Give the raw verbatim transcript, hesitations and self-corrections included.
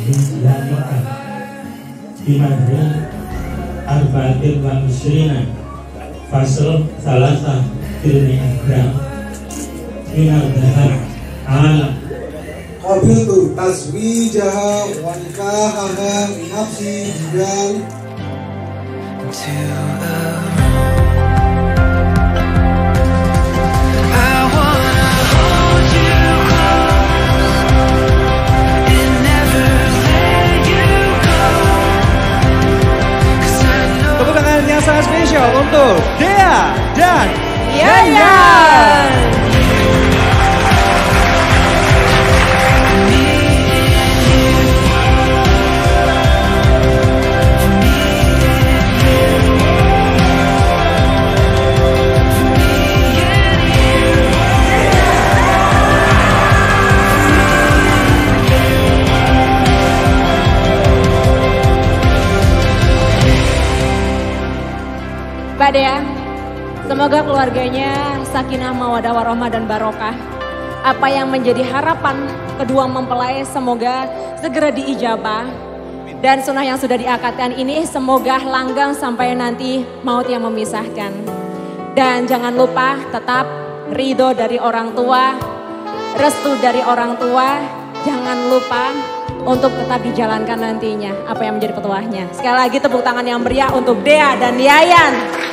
Bismillahirrahmanirrahim. Bimadri arba'atin wa isrina fasl salasa ilmi agram minar dahar ala qabiltu taswijaha wa nikahaha min nafsi jidal yang sangat spesial untuk Dea dan Yayan. Pak Dea, semoga keluarganya sakinah mawadah warahmah dan barokah. Apa yang menjadi harapan kedua mempelai semoga segera diijabah. Dan sunnah yang sudah diakatkan ini semoga langgang sampai nanti maut yang memisahkan. Dan jangan lupa tetap ridho dari orang tua, restu dari orang tua. Jangan lupa untuk tetap dijalankan nantinya apa yang menjadi petuahnya. Sekali lagi tepuk tangan yang meriah untuk Dea dan Yayan.